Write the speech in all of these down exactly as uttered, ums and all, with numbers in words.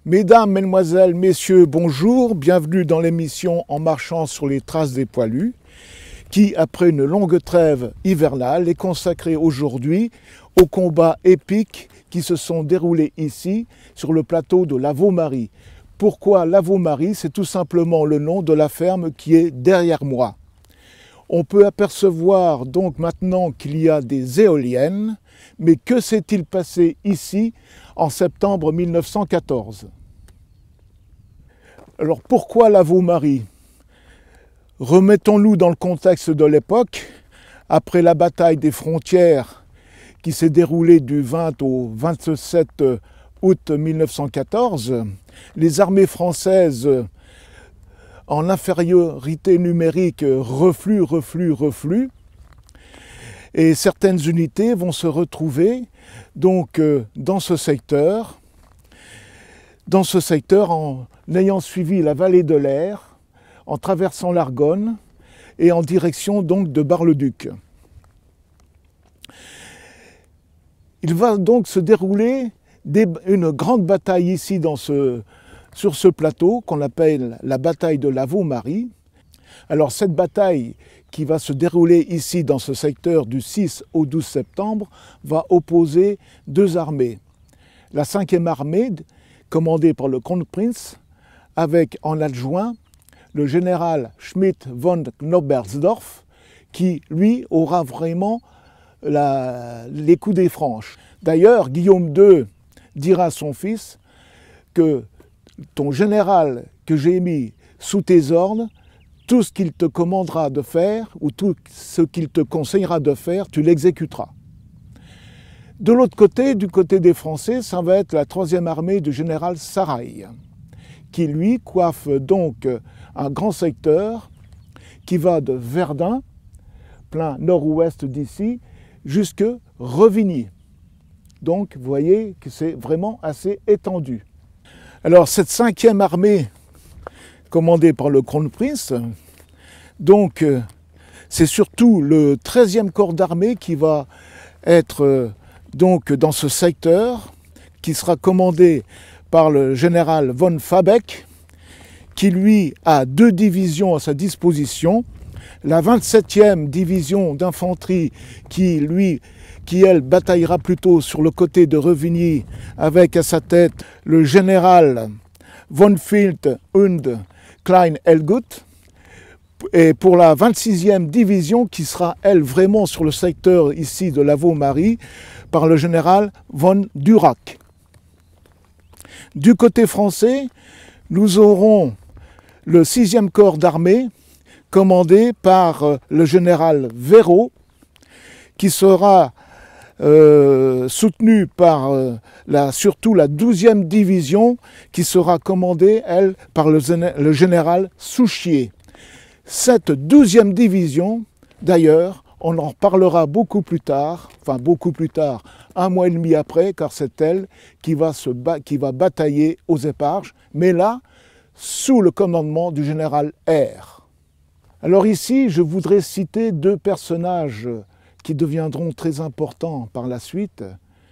Mesdames, Mesdemoiselles, Messieurs, bonjour, bienvenue dans l'émission En marchant sur les traces des poilus, qui, après une longue trêve hivernale, est consacrée aujourd'hui aux combats épiques qui se sont déroulés ici, sur le plateau de Lavaux-Marie. Pourquoi Lavaux-Marie? C'est tout simplement le nom de la ferme qui est derrière moi. On peut apercevoir donc maintenant qu'il y a des éoliennes, mais que s'est-il passé ici en septembre mille neuf cent quatorze? Alors pourquoi Lavaux-Marie? Remettons-nous dans le contexte de l'époque. Après la bataille des frontières qui s'est déroulée du vingt au vingt-sept août mille neuf cent quatorze, les armées françaises en infériorité numérique refluent, refluent, refluent, et certaines unités vont se retrouver donc dans ce secteur, dans ce secteur en ayant suivi la vallée de l'Aire, en traversant l'Argonne et en direction donc de Bar-le-Duc. Il va donc se dérouler des, une grande bataille ici dans ce, sur ce plateau qu'on appelle la bataille de Lavaux-Marie. Alors cette bataille qui va se dérouler ici dans ce secteur du six au douze septembre va opposer deux armées. La cinquième armée, commandée par le Kronprinz, avec en adjoint le général Schmidt von Knobelsdorff, qui lui aura vraiment la, les coups des franches. D'ailleurs, Guillaume deux dira à son fils que ton général que j'ai mis sous tes ordres, tout ce qu'il te commandera de faire ou tout ce qu'il te conseillera de faire, tu l'exécuteras. De l'autre côté, du côté des Français, ça va être la troisième armée du général Sarrail, qui lui coiffe donc un grand secteur qui va de Verdun, plein nord-ouest d'ici, jusque Revigny. Donc vous voyez que c'est vraiment assez étendu. Alors cette cinquième armée, commandée par le Kronprinz, donc c'est surtout le treizième corps d'armée qui va être donc dans ce secteur, qui sera commandé par le général von Fabeck, qui lui a deux divisions à sa disposition. La vingt-septième division d'infanterie qui, lui, qui elle bataillera plutôt sur le côté de Revigny, avec à sa tête le général von Fildt und Klein-Helgut. Et pour la vingt-sixième division qui sera elle vraiment sur le secteur ici de Lavaux-Marie par le général von Durac. Du côté français, nous aurons le sixième corps d'armée commandé par le général Véraud, qui sera euh, soutenu par euh, la, surtout la douzième division, qui sera commandée, elle, par le, le général Souchier. Cette douzième division, d'ailleurs, on en reparlera beaucoup plus tard, enfin beaucoup plus tard, un mois et demi après, car c'est elle qui va, se qui va batailler aux Éparges, mais là, sous le commandement du général R. Alors ici, je voudrais citer deux personnages qui deviendront très importants par la suite,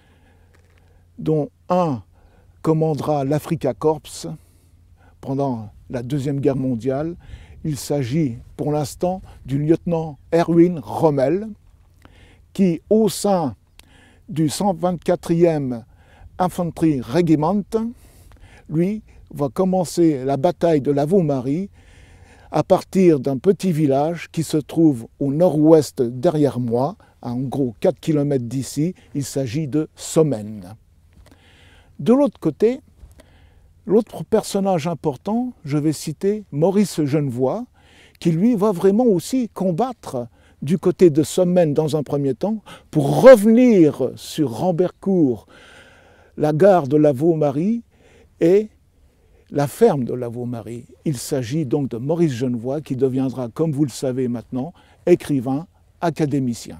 dont un commandera l'Afrika Korps pendant la Deuxième Guerre mondiale. Il s'agit pour l'instant du lieutenant Erwin Rommel, qui, au sein du cent vingt-quatrième Infanterie Regiment, lui, va commencer la bataille de Lavaux-Marie à partir d'un petit village qui se trouve au nord-ouest derrière moi, à en gros quatre kilomètres d'ici. Il s'agit de Sommene. De l'autre côté, l'autre personnage important, je vais citer Maurice Genevoix, qui lui va vraiment aussi combattre du côté de Sommene dans un premier temps, pour revenir sur Rambercourt, la gare de Lavaux-Marie et la ferme de Lavaux-Marie. Il s'agit donc de Maurice Genevoix, qui deviendra, comme vous le savez maintenant, écrivain, académicien,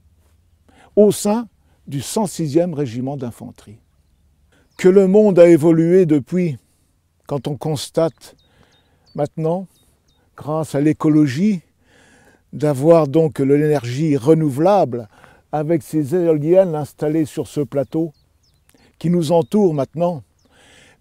au sein du cent sixième régiment d'infanterie. Que le monde a évolué depuis, quand on constate maintenant, grâce à l'écologie, d'avoir donc l'énergie renouvelable avec ces éoliennes installées sur ce plateau qui nous entoure maintenant.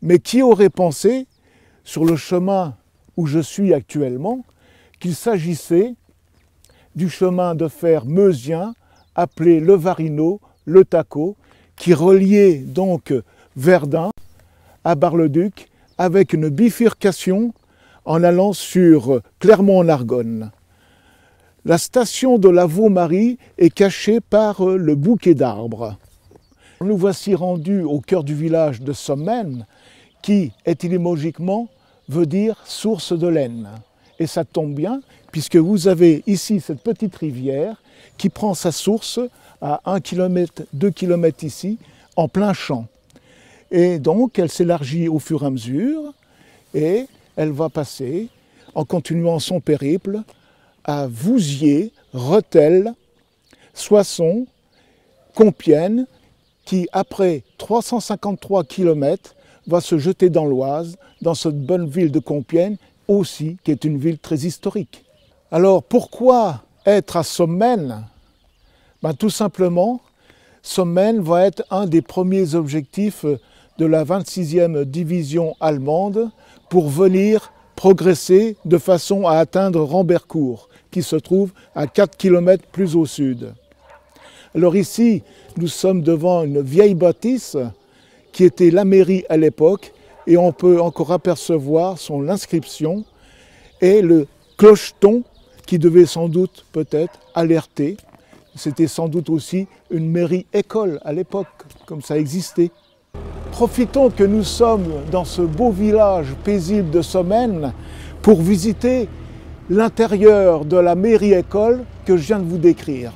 Mais qui aurait pensé, sur le chemin où je suis actuellement, qu'il s'agissait du chemin de fer meusien appelé le Varinot, le Taco, qui reliait donc Verdun à Bar-le-Duc avec une bifurcation en allant sur Clermont-en-Argonne. La station de la Vaud-Marie est cachée par le bouquet d'arbres. Nous voici rendus au cœur du village de Sommen, qui, étymologiquement, veut dire source de laine. Et ça tombe bien, puisque vous avez ici cette petite rivière qui prend sa source à un kilomètre, deux kilomètres ici, en plein champ. Et donc, elle s'élargit au fur et à mesure, et elle va passer, en continuant son périple, à Vouziers, Rethel, Soissons, Compiègne, qui, après trois cent cinquante-trois kilomètres, va se jeter dans l'Oise, dans cette bonne ville de Compiègne, aussi, qui est une ville très historique. Alors, pourquoi être à Sommen? Ben, tout simplement, Sommen va être un des premiers objectifs de la vingt-sixième division allemande pour venir progresser de façon à atteindre Rambercourt, qui se trouve à quatre kilomètres plus au sud. Alors ici, nous sommes devant une vieille bâtisse qui était la mairie à l'époque, et on peut encore apercevoir son inscription et le clocheton qui devait sans doute peut-être alerter. C'était sans doute aussi une mairie-école à l'époque, comme ça existait. Profitons que nous sommes dans ce beau village paisible de Sommen pour visiter l'intérieur de la mairie-école que je viens de vous décrire.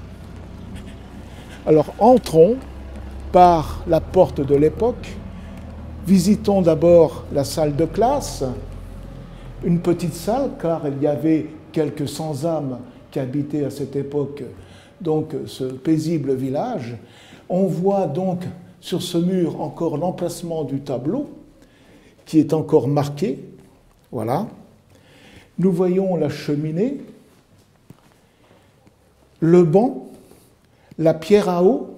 Alors entrons par la porte de l'époque, visitons d'abord la salle de classe, une petite salle car il y avait quelques sans-âmes qui habitaient à cette époque donc ce paisible village. On voit donc sur ce mur encore l'emplacement du tableau qui est encore marqué, voilà. Nous voyons la cheminée, le banc, la pierre à eau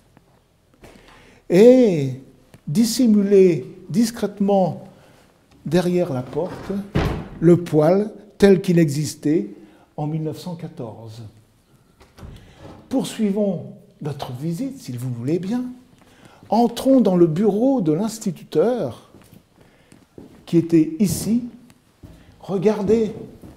et dissimulé discrètement derrière la porte le poêle tel qu'il existait en mille neuf cent quatorze. Poursuivons notre visite, s'il vous voulez bien. Entrons dans le bureau de l'instituteur qui était ici. Regardez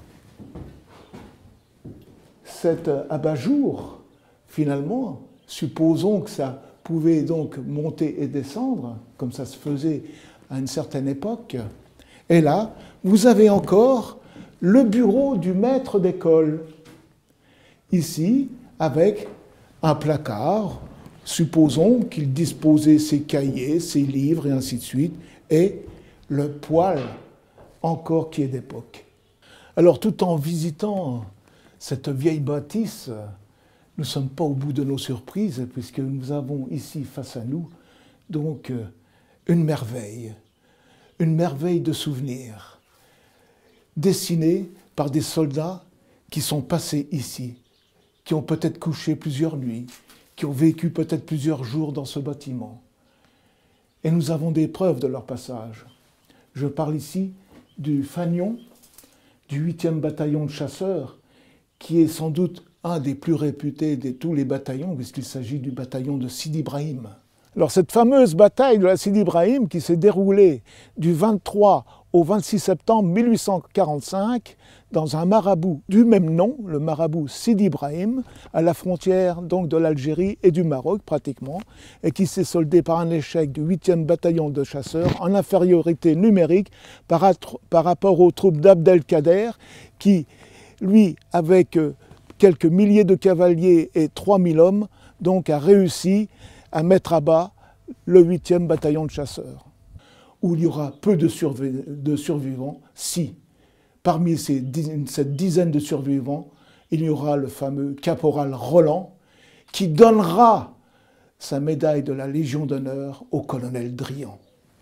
cet abat-jour, finalement, supposons que ça pouvait donc monter et descendre, comme ça se faisait à une certaine époque. Et là, vous avez encore le bureau du maître d'école, ici, avec un placard, supposons qu'il disposait ses cahiers, ses livres et ainsi de suite, et le poêle, encore qui est d'époque. Alors, tout en visitant cette vieille bâtisse, nous ne sommes pas au bout de nos surprises, puisque nous avons ici face à nous, donc, une merveille, une merveille de souvenirs, dessinée par des soldats qui sont passés ici, qui ont peut-être couché plusieurs nuits, qui ont vécu peut-être plusieurs jours dans ce bâtiment. Et nous avons des preuves de leur passage. Je parle ici du fanion, du huitième bataillon de chasseurs, qui est sans doute un des plus réputés de tous les bataillons, puisqu'il s'agit du bataillon de Sidi Ibrahim. Alors cette fameuse bataille de la Sidi Ibrahim, qui s'est déroulée du vingt-trois au vingt-six septembre mille huit cent quarante-cinq, dans un marabout du même nom, le marabout Sidi Ibrahim, à la frontière donc de l'Algérie et du Maroc pratiquement, et qui s'est soldée par un échec du huitième bataillon de chasseurs en infériorité numérique par, par rapport aux troupes d'Abdelkader, qui, lui, avec quelques milliers de cavaliers et trois mille hommes, donc a réussi à mettre à bas le huitième bataillon de chasseurs, où il y aura peu de, survi de survivants, si parmi ces, cette dizaine de survivants, il y aura le fameux caporal Roland, qui donnera sa médaille de la Légion d'honneur au colonel Drian.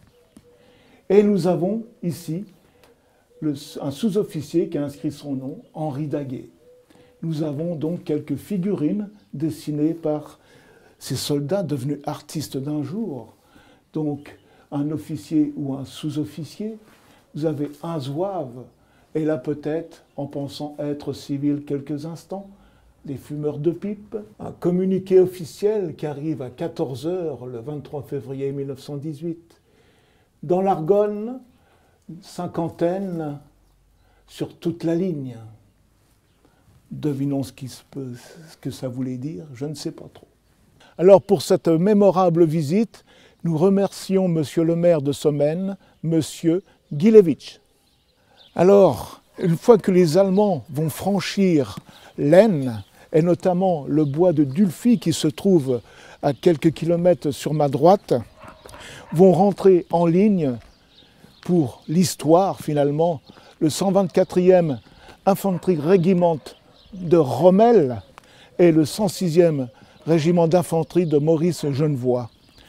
Et nous avons ici le, un sous-officier qui a inscrit son nom, Henri Daguet. Nous avons donc quelques figurines dessinées par ces soldats devenus artistes d'un jour. Donc, un officier ou un sous-officier. Vous avez un zouave, et là peut-être, en pensant être civil quelques instants, des fumeurs de pipe. Un communiqué officiel qui arrive à quatorze heures le vingt-trois février mille neuf cent dix-huit. Dans l'Argonne, cinquantaine sur toute la ligne. Devinons ce, qui se peut, ce que ça voulait dire, je ne sais pas trop. Alors pour cette mémorable visite, nous remercions Monsieur le maire de Sommen, Monsieur Gilewitsch. Alors, une fois que les Allemands vont franchir l'Aisne, et notamment le bois de Dulphy qui se trouve à quelques kilomètres sur ma droite, vont rentrer en ligne pour l'histoire finalement, le cent vingt-quatrième Infanterie Régiment de Rommel et le cent sixième Régiment d'infanterie de Maurice Genevoix.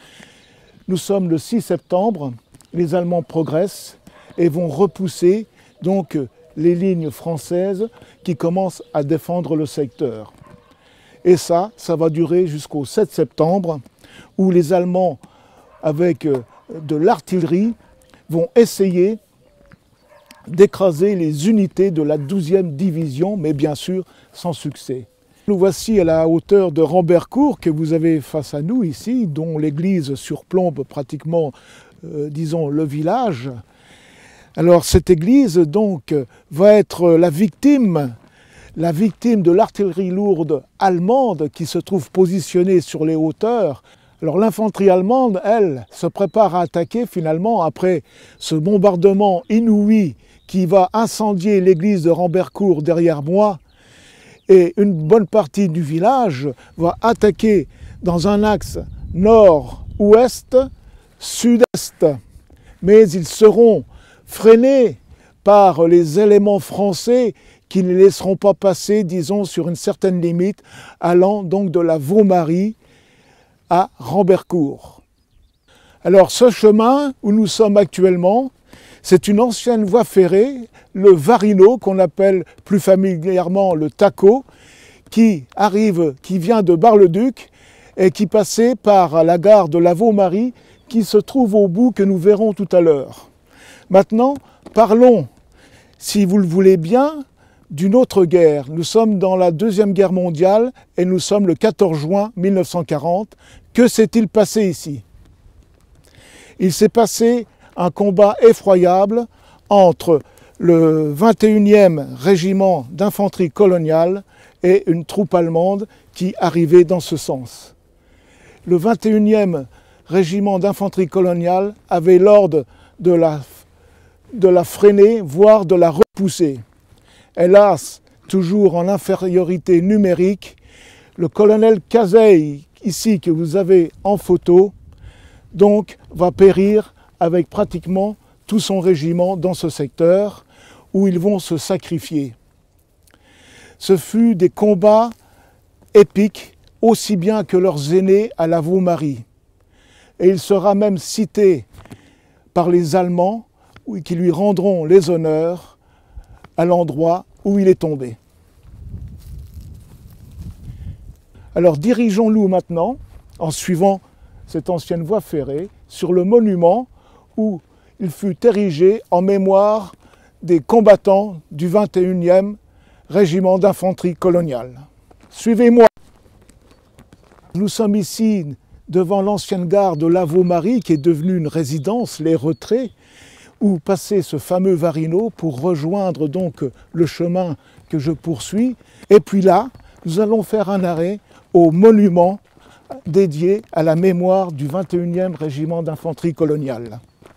Nous sommes le six septembre, les Allemands progressent et vont repousser donc les lignes françaises qui commencent à défendre le secteur. Et ça, ça va durer jusqu'au sept septembre, où les Allemands, avec de l'artillerie, vont essayer d'écraser les unités de la douzième division, mais bien sûr sans succès. Nous voici à la hauteur de Rambercourt que vous avez face à nous ici, dont l'église surplombe pratiquement, euh, disons, le village. Alors cette église donc va être la victime, la victime de l'artillerie lourde allemande qui se trouve positionnée sur les hauteurs. Alors l'infanterie allemande, elle, se prépare à attaquer finalement après ce bombardement inouï qui va incendier l'église de Rambercourt derrière moi. Et une bonne partie du village va attaquer dans un axe nord-ouest, sud-est. Mais ils seront freinés par les éléments français qui ne laisseront pas passer, disons, sur une certaine limite, allant donc de la Vaumarie à Rambercourt. Alors ce chemin où nous sommes actuellement, c'est une ancienne voie ferrée, le Varinot, qu'on appelle plus familièrement le Taco, qui arrive, qui vient de Bar-le-Duc et qui passait par la gare de la Vaumarie, qui se trouve au bout que nous verrons tout à l'heure. Maintenant, parlons, si vous le voulez bien, d'une autre guerre. Nous sommes dans la Deuxième Guerre mondiale et nous sommes le quatorze juin mille neuf cent quarante. Que s'est-il passé ici? Il s'est passé un combat effroyable entre le vingt et unième régiment d'infanterie coloniale et une troupe allemande qui arrivait dans ce sens. Le vingt et unième régiment d'infanterie coloniale avait l'ordre de la, de la freiner, voire de la repousser. Hélas, toujours en infériorité numérique, le colonel Cazeille, ici que vous avez en photo, donc va périr avec pratiquement tout son régiment dans ce secteur où ils vont se sacrifier. Ce fut des combats épiques, aussi bien que leurs aînés à la Vaumarie. Et il sera même cité par les Allemands qui lui rendront les honneurs à l'endroit où il est tombé. Alors dirigeons-nous maintenant, en suivant cette ancienne voie ferrée, sur le monument où il fut érigé en mémoire des combattants du vingt et unième régiment d'infanterie coloniale. Suivez-moi. Nous sommes ici devant l'ancienne gare de la Vaumarie qui est devenue une résidence, les Retraits, où passait ce fameux Varinot pour rejoindre donc le chemin que je poursuis. Et puis là, nous allons faire un arrêt au monument dédié à la mémoire du vingt et unième régiment d'infanterie coloniale.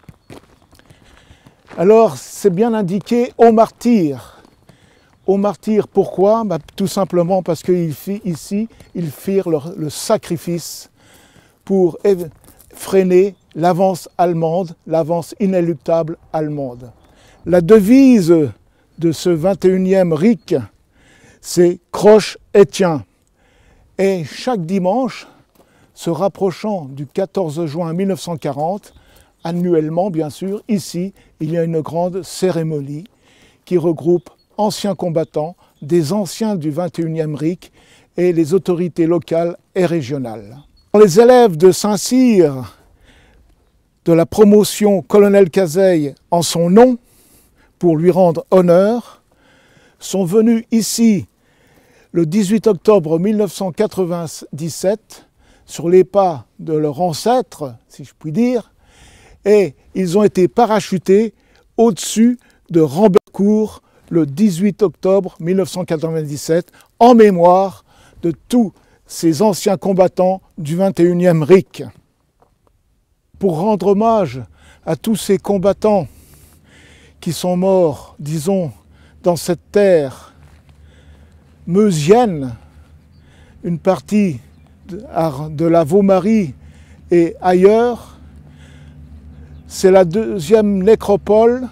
Alors, c'est bien indiqué aux martyrs. Aux martyrs, pourquoi? Bah, tout simplement parce qu'ici, ils firent leur, le sacrifice pour freiner l'avance allemande, l'avance inéluctable allemande. La devise de ce vingt et unième R I C, c'est « Croche et tiens ». Et chaque dimanche, se rapprochant du quatorze juin mille neuf cent quarante, annuellement bien sûr, ici, il y a une grande cérémonie qui regroupe anciens combattants, des anciens du vingt et unième R I C et les autorités locales et régionales. Les élèves de Saint-Cyr de la promotion Colonel Cazeille en son nom, pour lui rendre honneur, sont venus ici le dix-huit octobre mille neuf cent quatre-vingt-dix-sept, sur les pas de leur ancêtre, si je puis dire, et ils ont été parachutés au-dessus de Rambercourt le dix-huit octobre mille neuf cent quatre-vingt-dix-sept, en mémoire de tous ces anciens combattants du vingt et unième R I C. Pour rendre hommage à tous ces combattants qui sont morts, disons, dans cette terre meusienne, une partie de la Vaumarie et ailleurs, c'est la deuxième nécropole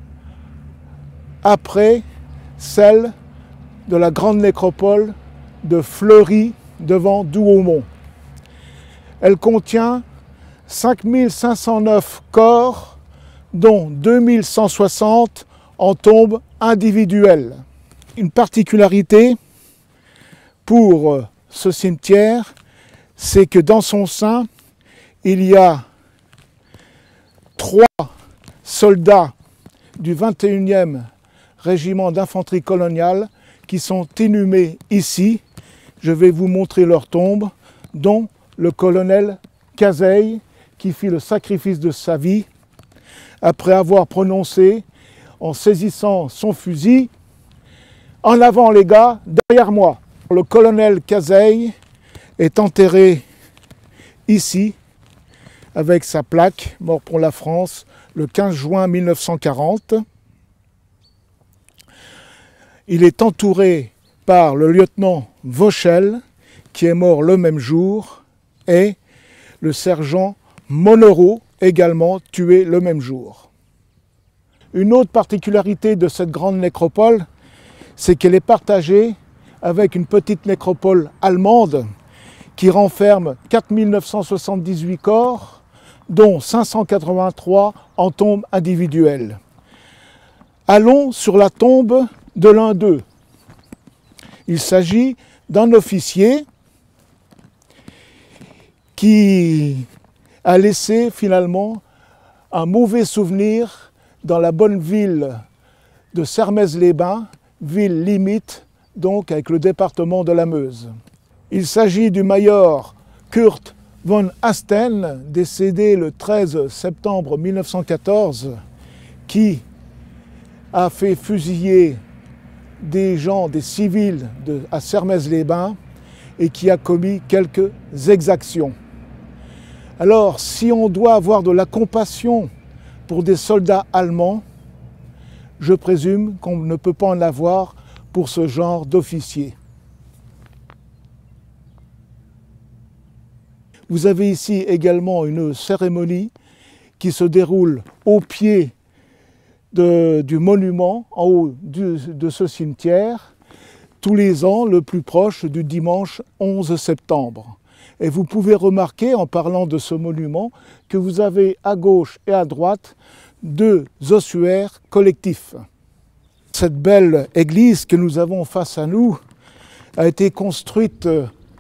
après celle de la grande nécropole de Fleury devant Douaumont. Elle contient cinq mille cinq cent neuf corps, dont deux mille cent soixante en tombes individuelles. Une particularité pour ce cimetière, c'est que dans son sein, il y a trois soldats du vingt et unième régiment d'infanterie coloniale qui sont inhumés ici. Je vais vous montrer leur tombe, dont le colonel Cazeille, qui fit le sacrifice de sa vie après avoir prononcé, en saisissant son fusil, « En avant les gars, derrière moi ». Le colonel Cazeille est enterré ici, avec sa plaque, mort pour la France, le quinze juin mille neuf cent quarante. Il est entouré par le lieutenant Vauchel, qui est mort le même jour, et le sergent Monnereau, également tué le même jour. Une autre particularité de cette grande nécropole, c'est qu'elle est partagée avec une petite nécropole allemande qui renferme quatre mille neuf cent soixante-dix-huit corps, dont cinq cent quatre-vingt-trois en tombe individuelle. Allons sur la tombe de l'un d'eux. Il s'agit d'un officier qui a laissé finalement un mauvais souvenir dans la bonne ville de Sermaises-les-Bains, ville limite donc avec le département de la Meuse. Il s'agit du major Kurt von Hasten, décédé le treize septembre mille neuf cent quatorze, qui a fait fusiller des gens, des civils de, à Sermaises-les-Bains et qui a commis quelques exactions. Alors, si on doit avoir de la compassion pour des soldats allemands, je présume qu'on ne peut pas en avoir pour ce genre d'officiers. Vous avez ici également une cérémonie qui se déroule au pied de, du monument, en haut du, de ce cimetière, tous les ans, le plus proche du dimanche onze septembre. Et vous pouvez remarquer, en parlant de ce monument, que vous avez à gauche et à droite deux ossuaires collectifs. Cette belle église que nous avons face à nous a été construite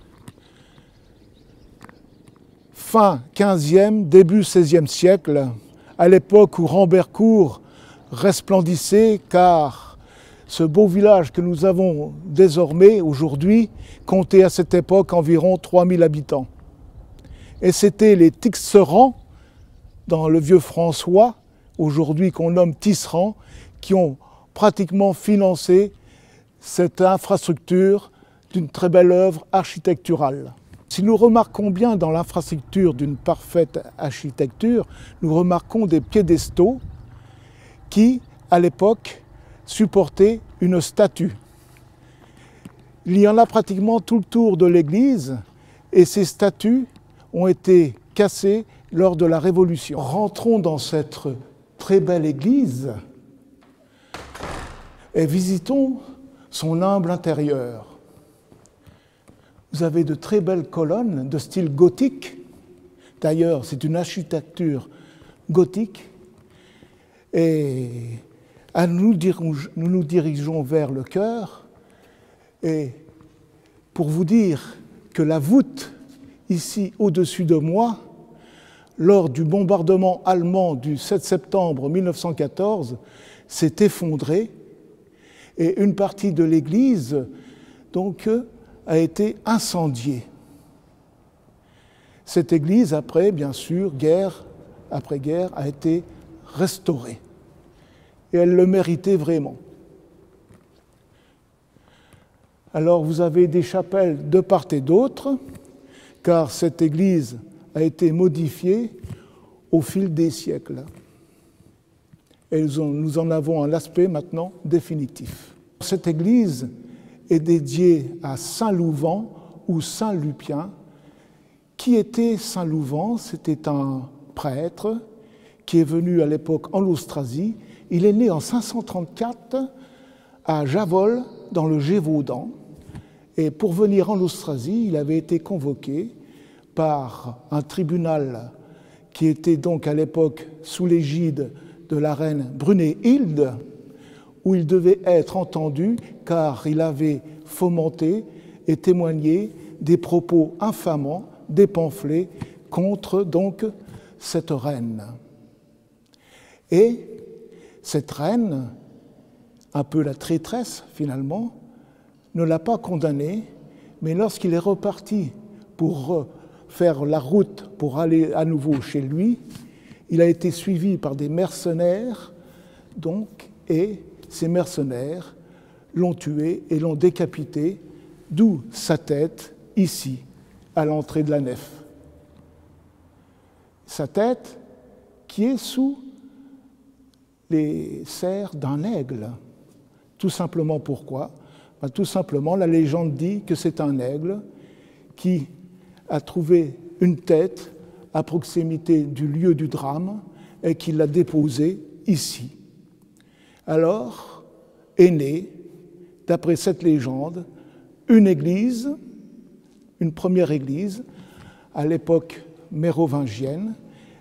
fin quinzième, début seizième siècle, à l'époque où Rambercourt resplendissait, car ce beau village que nous avons désormais aujourd'hui comptait à cette époque environ trois mille habitants. Et c'était les Tixerans, dans le vieux François, aujourd'hui qu'on nomme Tisserand, qui ont pratiquement financé cette infrastructure d'une très belle œuvre architecturale. Si nous remarquons bien dans l'infrastructure d'une parfaite architecture, nous remarquons des piédestaux qui, à l'époque, supportaient une statue. Il y en a pratiquement tout le tour de l'église et ces statues ont été cassées lors de la Révolution. Rentrons dans cette très belle église et visitons son humble intérieur. Vous avez de très belles colonnes de style gothique. D'ailleurs, c'est une architecture gothique. Et à nous, nous nous dirigeons vers le chœur. Et pour vous dire que la voûte, ici au-dessus de moi, lors du bombardement allemand du sept septembre mille neuf cent quatorze, s'est effondrée et une partie de l'église donc, a été incendiée. Cette église, après, bien sûr, guerre après guerre, a été restaurée. Et elle le méritait vraiment. Alors vous avez des chapelles de part et d'autre, car cette église a été modifiée au fil des siècles. Et nous en avons un aspect maintenant définitif. Cette église est dédiée à Saint Louvent ou Saint Lupien. Qui était Saint Louvent? C'était un prêtre qui est venu à l'époque en Austrasie. Il est né en cinq cent trente-quatre à Javol, dans le Gévaudan. Et pour venir en Austrasie, il avait été convoqué par un tribunal qui était donc à l'époque sous l'égide de la reine Brunéhilde, où il devait être entendu car il avait fomenté et témoigné des propos infamants, des pamphlets contre donc cette reine. Et cette reine, un peu la traîtresse finalement, ne l'a pas condamné, mais lorsqu'il est reparti pour faire la route pour aller à nouveau chez lui, il a été suivi par des mercenaires, donc, et ces mercenaires l'ont tué et l'ont décapité, d'où sa tête, ici, à l'entrée de la nef. Sa tête qui est sous les serres d'un aigle. Tout simplement pourquoi? Ben, tout simplement, la légende dit que c'est un aigle qui a trouvé une tête à proximité du lieu du drame et qui l'a déposée ici. Alors est née, d'après cette légende, une église, une première église, à l'époque mérovingienne.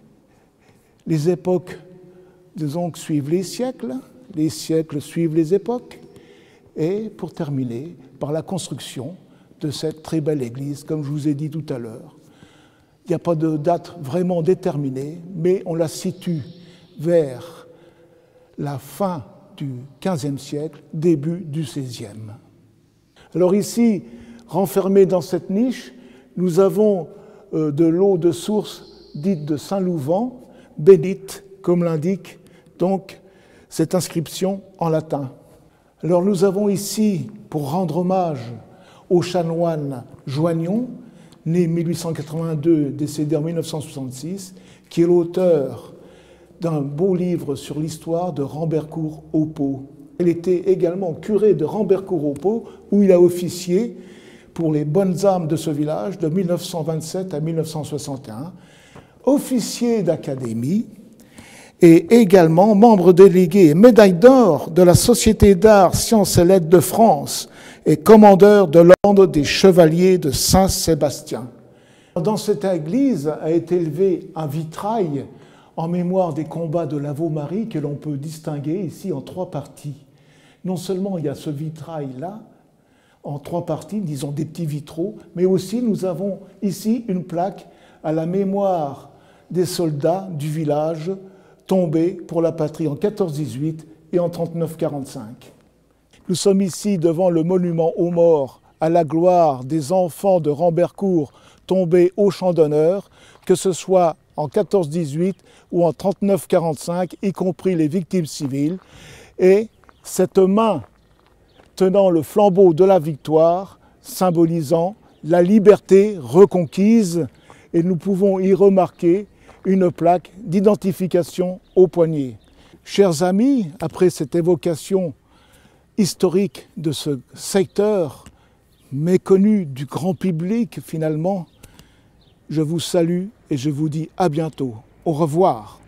Les époques, disons, suivent les siècles, les siècles suivent les époques, et pour terminer, par la construction de cette très belle église, comme je vous ai dit tout à l'heure. Il n'y a pas de date vraiment déterminée, mais on la situe vers la fin du quinzième siècle, début du seizième. Alors ici, renfermé dans cette niche, nous avons euh, de l'eau de source dite de Saint-Louvent, bénite, comme l'indique donc cette inscription en latin. Alors nous avons ici, pour rendre hommage au chanoine Joignon, né mille huit cent quatre-vingt-deux, décédé en mille neuf cent soixante-six, qui est l'auteur d'un beau livre sur l'histoire de Rambercourt-au-Pau. Il était également curé de Rambercourt-au-Pau, où il a officié pour les bonnes âmes de ce village de mille neuf cent vingt-sept à mille neuf cent soixante et un, officier d'académie et également membre délégué et médaille d'or de la Société d'art, sciences et lettres de France et commandeur de l'ordre des chevaliers de Saint-Sébastien. Dans cette église a été élevé un vitrail en mémoire des combats de Lavaux-Marie que l'on peut distinguer ici en trois parties. Non seulement il y a ce vitrail-là, en trois parties, disons des petits vitraux, mais aussi nous avons ici une plaque à la mémoire des soldats du village tombés pour la patrie en quatorze dix-huit et en trente-neuf quarante-cinq. Nous sommes ici devant le monument aux morts à la gloire des enfants de Rambercourt tombés au champ d'honneur, que ce soit en quatorze dix-huit ou en trente-neuf quarante-cinq, y compris les victimes civiles. Et cette main tenant le flambeau de la victoire, symbolisant la liberté reconquise, et nous pouvons y remarquer une plaque d'identification au poignet. Chers amis, après cette évocation historique de ce secteur méconnu du grand public finalement, je vous salue et je vous dis à bientôt. Au revoir.